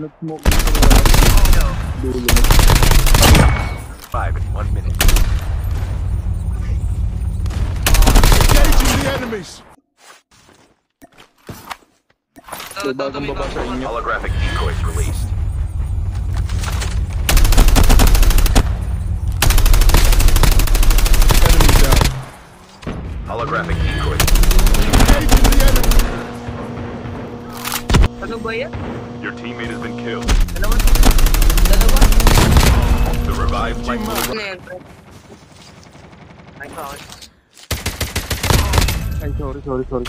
nag-smoke dito. Dulo. 5 in 1 minute. Engaging the enemies. Bagong baba sa inyo. Holographic decoys released. Enemy down. Holographic decoys. Engaging the enemy. Ano ba yan? Your teammate has been killed. Dalawa? Dalawa? The revived flight will Ano arrive. yan, pre? Ay, bakit? Ay, sorry.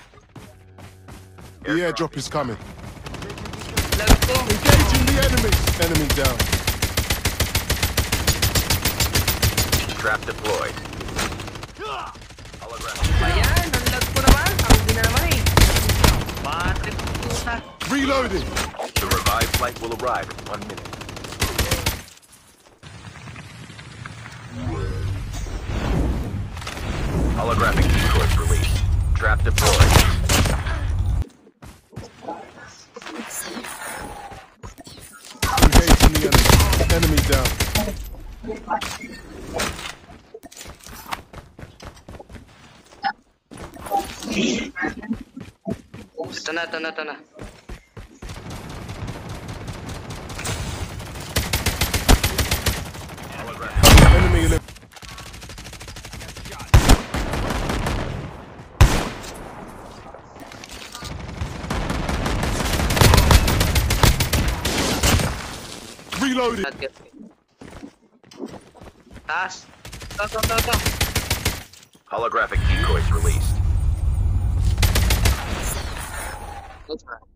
The airdrop is coming. Lag ko. Engaging the enemy. Enemy down. Trap deployed. Holographic. Ayan, ang lag ko naman. Ang hindi na naman eh. Matrix puta. Reloading. The revived flight will arrive in 1 minute. Holographic decoys released. Trap deployed. Engaging the enemy. Enemy down. Ito na. Enemy in it. Reloading. Taas. Ito. Holographic decoys released. Ito.